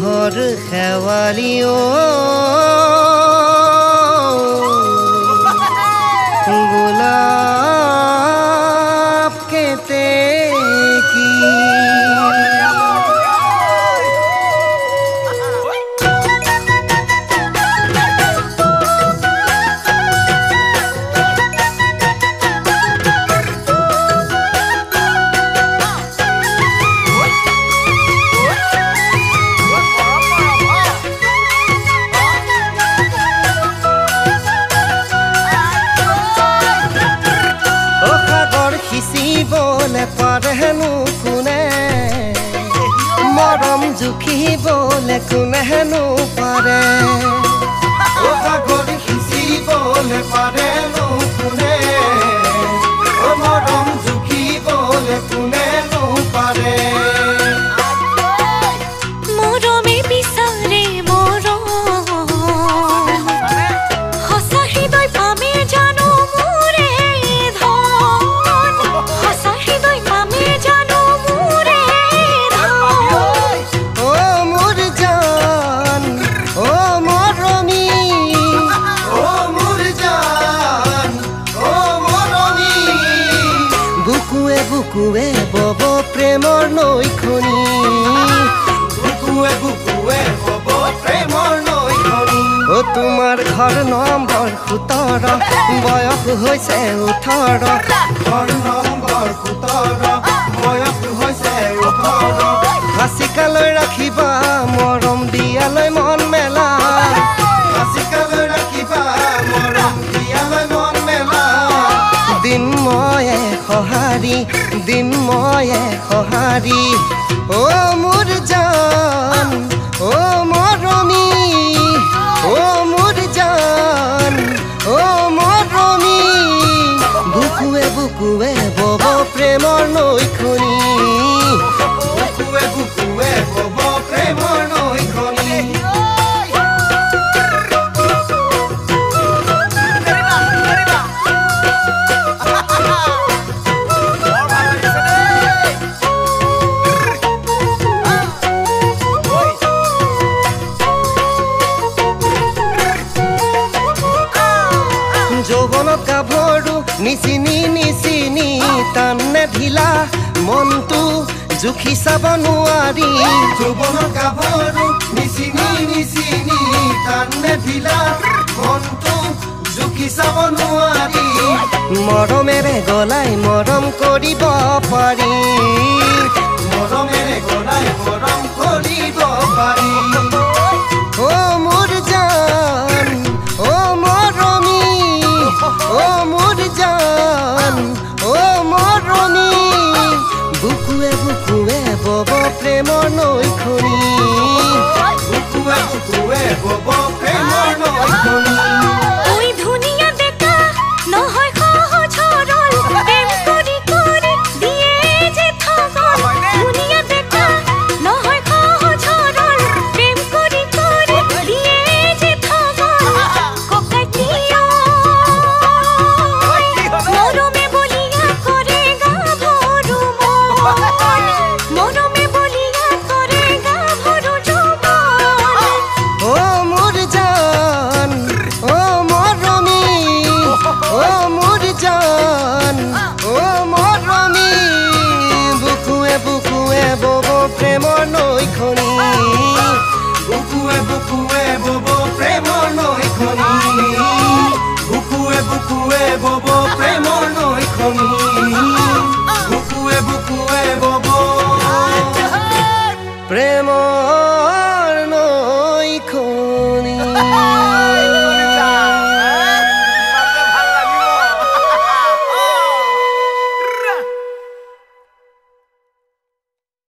ঘর খেওয়ালিও গোলাপ কেতে কি বলে পারে হেনু কোনে মরম জুখি বলে কোনে হেনু পারে ও সাগর খিচি বলে পারে হেনু কোনে ও মরম জুখি বলে কোনে হেনু পারে মরমে বিচারে মরম হসা হৃদয় পামে জানো মোরে বুকুৱে বব প্ৰেমৰ নৈখনি বুকুৱে বুকুৱে বব প্ৰেমৰ নৈখনি ও তোমাৰ ঘৰ নম্বৰ 17 বয়স হৈছে 18 ঘৰ নম্বৰ 17 বয়স হৈছে 18 হাসিকালৈ ৰাখিবা মৰম দিয়ালৈ মন মেলা হাসিকালৈ ৰাখিবা মৰম দিয়ালৈ মন মেলা দিন ময়ে সহাৰি ও মোৰ জান ও মৰমী ও মোৰ জান ও মৰমী বুকুৱে বুকুৱে বব প্ৰেমৰ নৈখনি বুকুৱে বুকুৱে বব প্ৰেমৰ নৈখনি যৌবনত গাভৰু নিচিনি নিচিনি টানে ঢিলা মনটো জুখি চাব নোৱাৰি যৌবনত গাভৰু নিচিনি নিচিনি টানে ঢিলা মনটো জুখি চাব নোৱাৰি মৰমেৰে গলাই মৰম কৰিব পাৰি মৰমেৰে গলাই মৰম কৰিব পাৰি ও মোৰ জান ও মৰমী ও মোৰ জান ও মৰমী বুকুৱে বুকুৱে বব প্ৰেমৰ নৈখনি বুকুৱে বুকুৱে বব প্ৰেমৰ নৈখনি প্ৰেমৰ নৈখনি বুকুৱে বুকুৱে বব প্ৰেমৰ নৈখনি বুকুৱে বুকুৱে বব